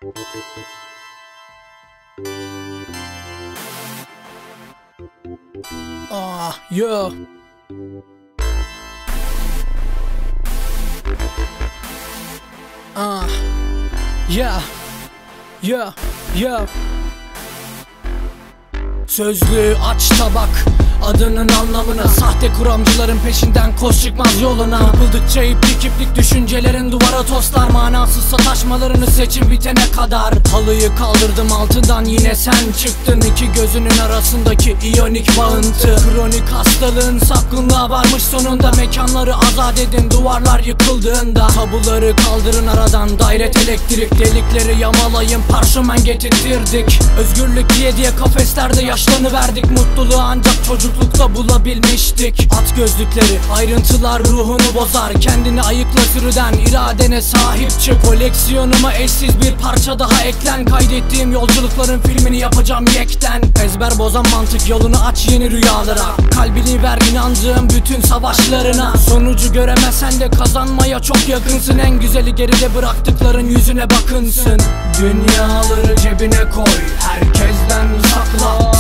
Yeah. Yeah. Sözlüğü aç tabak, adının anlamına. Sahte kuramcıların peşinden koş, çıkmaz yoluna. Kırpıldıkça iplik iplik düşüncelerin duvara toslar. Manasız sataşmalarını seçim bitene kadar. Halıyı kaldırdım altından, yine sen çıktın. İki gözünün arasındaki iyonik bağıntı. Kronik hastalığın sapkınlığa varmış sonunda. Mekanları azat edin duvarlar yıkıldığında. Tabuları kaldırın aradan, dairet elektrik. Delikleri yamalayın, parşömen getirtirdik. Özgürlük diye kafeslerde yaşlanıverdik. Mutluluğu ancak çocuklukta bulabilmiştik. At gözlükleri, ayrıntılar ruhunu bozar. Kendini ayıkla sürüden, iradene sahip çık. Koleksiyonuma eşsiz bir parça daha eklen. Kaydettiğim yolculukların filmini yapacağım yekten. Ezber bozan mantık, yolunu aç yeni rüyalara. Kalbini ver inandığım bütün savaşlarına. Sonucu göremezsen de kazanmaya çok yakınsın. En güzeli geride bıraktıkların yüzüne bakınsın. Dünyaları cebine koy, herkesten sakla.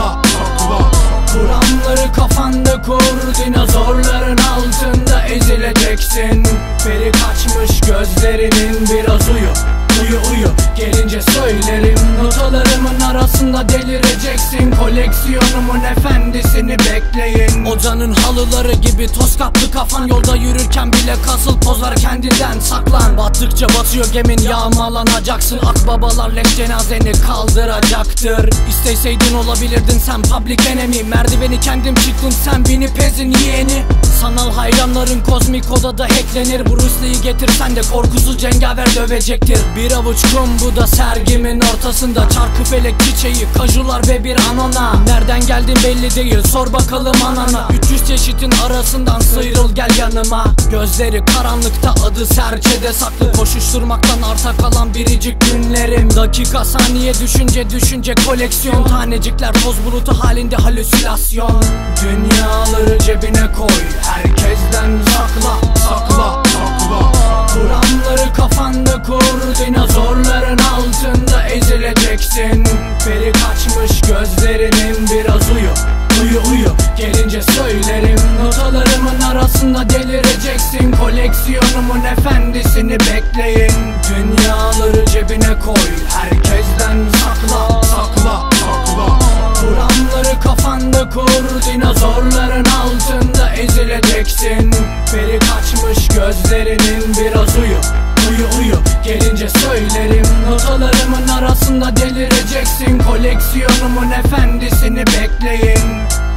Kuramları kafanda kur, dinozorların altında ezileceksin. Peri kaçmış gözlerinin, biraz uyu. Gelince söylerim, notalarımın arasında delireceksin. Koleksiyonumun efendisini bekleyin. Odanın halıları gibi toz kaplı kafan. Yolda yürürken bile kasıl pozlar, kendinden saklan. Battıkça batıyor gemin, yağmalanacaksın. Akbabalar leş cenazeni kaldıracaktır. İsteseydin olabilirdin sen public enemy. Merdiveni kendim çıktım, sen binip ezin yeğeni. Sanal hayranların kozmik odada hacklenir. Bruce Lee'yi getirsen de korkusuz cengaver dövecektir. Bir avuç kum, bu da sergimin ortasında. Çarkı felek çiçeği, kajular ve bir anona. Nereden geldin belli değil, sor bakalım anana. 300 çeşitin arasından sıyrıl gel yanıma. Gözleri karanlıkta, adı serçede saklı. Koşuşturmaktan arta kalan biricik günlerim. Dakika saniye düşünce koleksiyon. Tanecikler toz bulutu halinde halüsinasyon. Dünyaları cebine koy, herkesten sakla. Kuramları kafanda kur, dinozorların altında ezileceksin. Peri kaçmış gözlerinin, biraz uyu. Gelince söylerim, notalarımın arasında delireceksin. Koleksiyonumun efendisini bekleyin. Dünyaları cebine koy, herkesten sakla. Kuramları kafanda kur, dinozorların altında ezileceksin. Peri kaçmış gözlerinin, biraz uyu. Gelince söylerim, notalarımın arasında delireceksin. Koleksiyonumun efendisini bekleyin.